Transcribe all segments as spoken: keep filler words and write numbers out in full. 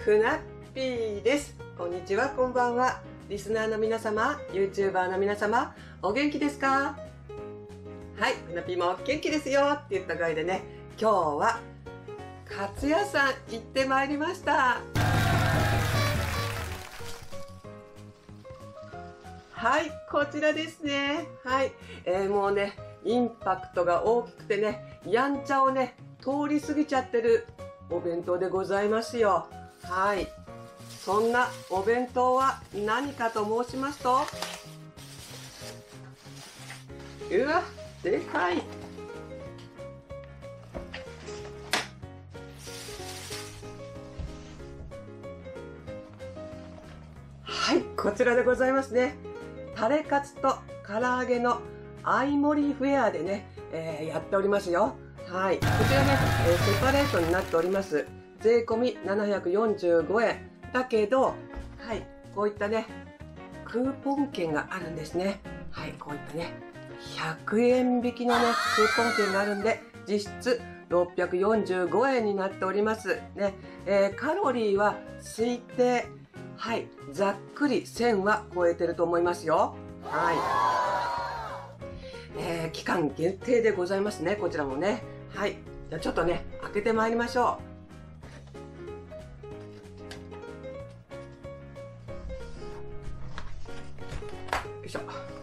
ふなっぴーです。こんにちは、こんばんは。リスナーの皆様、YouTuber の皆様、お元気ですか？はい、ふなっぴーも元気ですよって言った回でね、今日はカツ屋さん行ってまいりました。はい、こちらですね。はい、えー、もうね、インパクトが大きくてね、やんちゃをね、通り過ぎちゃってるお弁当でございますよ。はい。そんなお弁当は何かと申しますと、うわ、でかい。はい、こちらでございますね。タレカツと唐揚げの相盛りフェアでね、えー、やっておりますよ。はい。こちらね、えー、セパレートになっております。税込みななひゃくよんじゅうごえん。だけど、はい、こういったね、クーポン券があるんですね。はい、こういったね、ひゃくえん引きのね、クーポン券があるんで、実質ろっぴゃくよんじゅうごえんになっております。ね、えー、カロリーは推定、はい、ざっくりせんは超えてると思いますよ。はい。えー、期間限定でございますね、こちらもね。はい。じゃあちょっとね、開けてまいりましょう。よいしょ。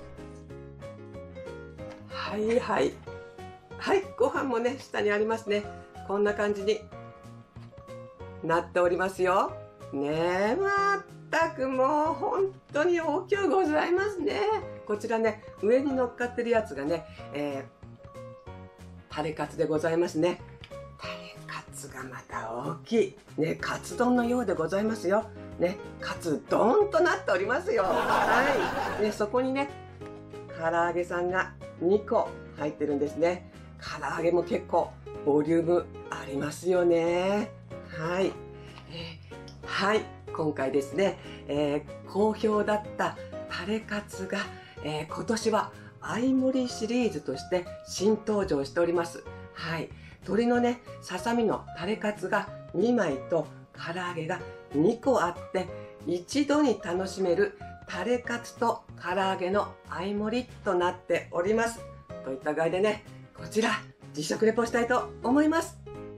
はいはい。はい、ご飯もね、下にありますね。こんな感じになっておりますよ。ねえ、まったくもう本当に大きゅうございますね。こちらね、上に乗っかってるやつがね、えー、タレカツでございますね。タレカツがまた大きい。ね、カツ丼のようでございますよ。ね、カツドーンとなっておりますよ。はい。ね、そこにね、唐揚げさんがにこ入ってるんですね。唐揚げも結構ボリュームありますよね。はい。えー、はい。今回ですね、えー、好評だったタレカツが、えー、今年は相盛りシリーズとして新登場しております。はい。鶏のね、ささみのタレカツがにまいと唐揚げがにこあって、一度に楽しめるタレカツと唐揚げの相盛りとなっております。といった具合でね、こちら実食レポしたいと思います。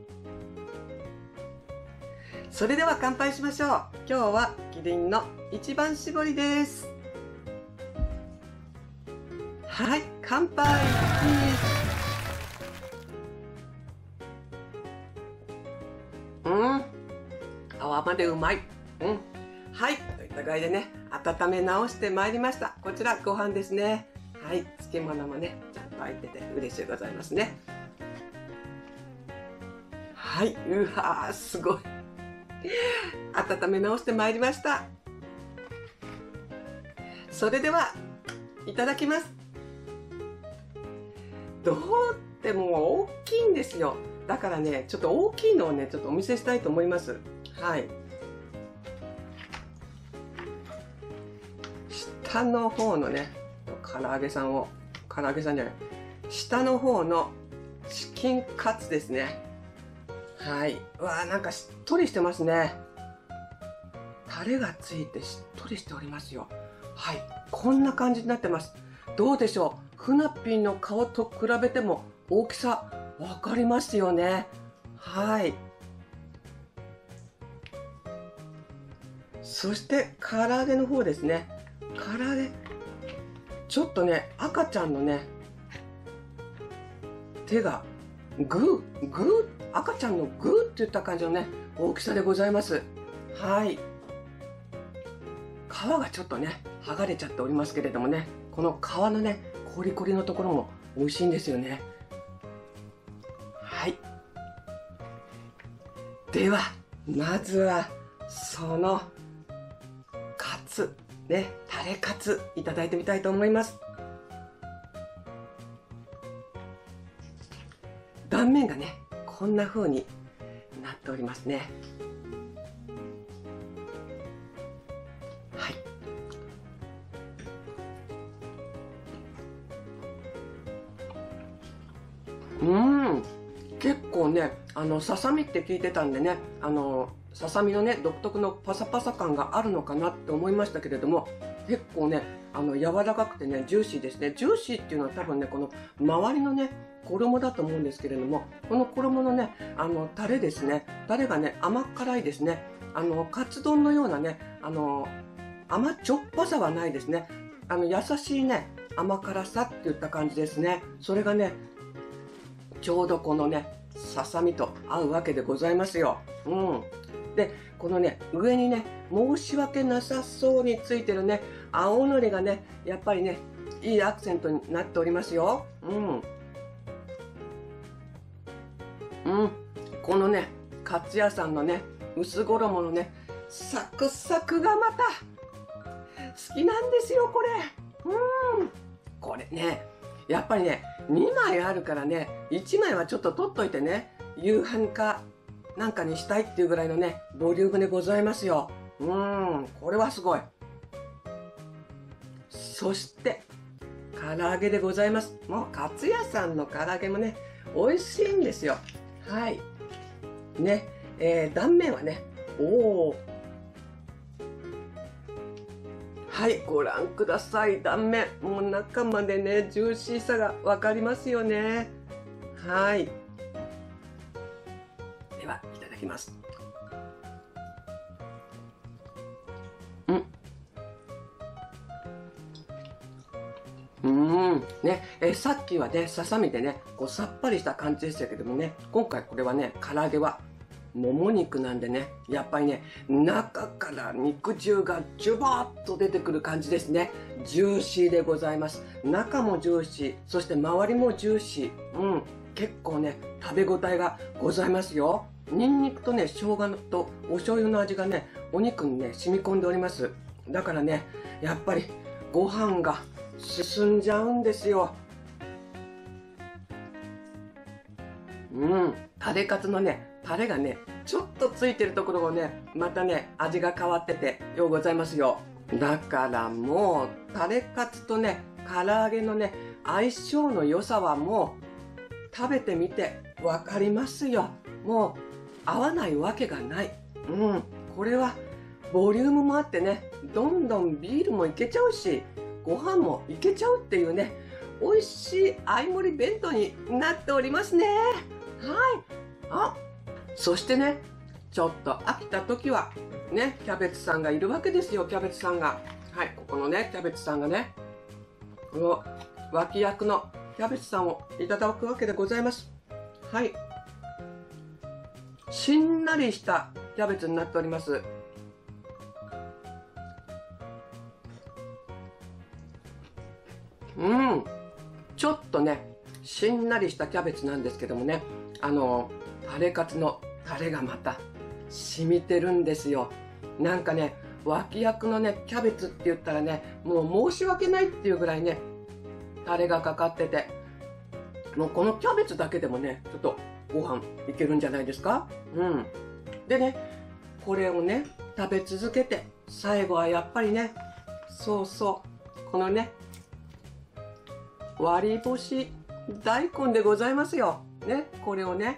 それでは乾杯しましょう。今日はキリンの一番搾りです。はい、乾杯。うん、泡までうまい。うん。はい。といった具合でね、温め直してまいりました。こちらご飯ですね。はい。漬物もね、ちゃんと開いてて嬉しいございますね。はい。うわー、すごい。温め直してまいりました。それでは、いただきます。どうっても大きいんですよ。だからね、ちょっと大きいのをね、ちょっとお見せしたいと思います。はい。下の方のね、唐揚げさんを、唐揚げさんじゃない、下の方のチキンカツですね。はい。うわー、なんかしっとりしてますね。タレがついてしっとりしておりますよ。はい。こんな感じになってます。どうでしょう？ふなっぴーの顔と比べても大きさわかりますよね。はい。そして唐揚げの方ですね。唐揚げ、ちょっとね、赤ちゃんのね、手がグー、グー、赤ちゃんのグーっていった感じのね、大きさでございます。はい。皮がちょっとね、剥がれちゃっておりますけれどもね、この皮のね、コリコリのところも美味しいんですよね。はい。では、まずは、その、カツ、ね、タレカツ、いただいてみたいと思います。断面がね、こんな風になっておりますね。はい。うーん、結構ね、あの、ささみって聞いてたんでね、あの、 ささみのね、独特のパサパサ感があるのかなって思いましたけれども、結構ね、あの、柔らかくてね、ジューシーですね。ジューシーっていうのは多分ね、この周りのね、衣だと思うんですけれども、この衣のね、あの、タレですね。タレがね、甘辛いですね。あの、カツ丼のようなね、あの、甘じょっぱさはないですね。あの、優しいね、甘辛さっていった感じですね。それがね、ちょうどこのね、ささみと合うわけでございますよ。うん。で、このね、上にね、申し訳なさそうについてるね、青のりがね、やっぱりね、いいアクセントになっておりますよ。うん。うん。このね、かつやさんのね、薄衣のね、サクサクがまた、好きなんですよ、これ。うん。これね、やっぱりね、にまいあるからね、いちまいはちょっと取っといてね、夕飯かなんかにしたいっていうぐらいのね、ボリュームでございますよ。うん、これはすごい。そして、唐揚げでございます。もう、かつやさんの唐揚げもね、美味しいんですよ。はい。ね、えー、断面はね、おー。はい、ご覧ください。断面。もう中までね、ジューシーさがわかりますよね。はい。では、いただきます。うん。うん。ね、えさっきはね、ささみでね、こうさっぱりした感じでしたけどもね、今回これはね、唐揚げは、もも肉なんでね、やっぱりね、中から肉汁がジュバーッと出てくる感じですね。ジューシーでございます。中もジューシー、そして周りもジューシー。うん。結構ね、食べ応えがございますよ。ニンニクとね、生姜とお醤油の味がね、お肉にね、染み込んでおります。だからね、やっぱりご飯が進んじゃうんですよ。うん。タレカツのね、タレがね、ちょっとついてるところがね、またね、味が変わっててようございますよ。だからもう、タレカツとね、唐揚げのね、相性の良さはもう、食べてみてわかりますよ。もう、合わないわけがない。うん。これは、ボリュームもあってね、どんどんビールもいけちゃうし、ご飯もいけちゃうっていうね、美味しい相盛り弁当になっておりますね。はい。あ、そしてね、ちょっと飽きた時は、ね、キャベツさんがいるわけですよ、キャベツさんが。はい、ここのね、キャベツさんがね、この脇役のキャベツさんをいただくわけでございます。はい。しんなりしたキャベツになっております。うん。ちょっとね、しんなりしたキャベツなんですけどもね、あの、タレカツのタレがまた染みてるんですよ。なんかね、脇役のね、キャベツって言ったらね、もう申し訳ないっていうぐらいね、タレがかかってて、もうこのキャベツだけでもね、ちょっとご飯いけるんじゃないですか？うん。でね、これをね、食べ続けて、最後はやっぱりね、そうそう、このね、割り干し大根でございますよ。ね、これをね、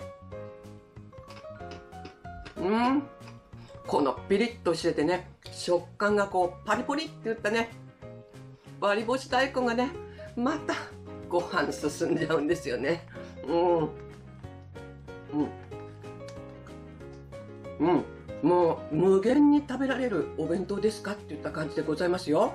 うん、このピリッとしててね、食感がこうパリポリっていったね、割り干し大根がね、またご飯進んじゃうんですよね。うん。うん。うん。もう無限に食べられるお弁当ですかっていった感じでございますよ。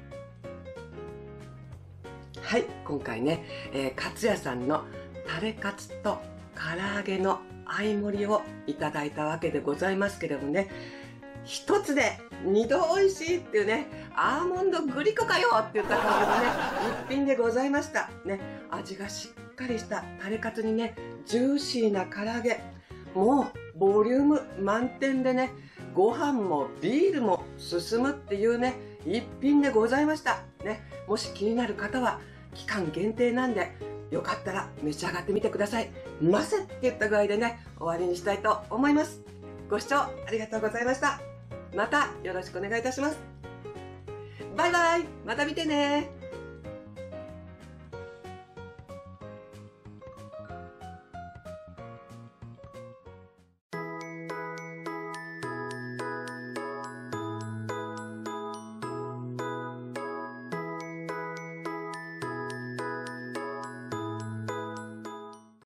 はい、今回ね、えー、かつやさんのタレカツと唐揚げの相盛りをいただいたわけでございますけれどもね、一つで二度美味しいっていうね、アーモンドグリコかよって言った感じのね、一品でございました。ね、味がしっかりしたタレカツにね、ジューシーな唐揚げ、もうボリューム満点でね、ご飯もビールも進むっていうね、一品でございました。ね、もし気になる方は、期間限定なんで、よかったら召し上がってみてください。ませって言った具合でね、終わりにしたいと思います。ご視聴ありがとうございました。またよろしくお願いいたします。バイバイ。また見てね。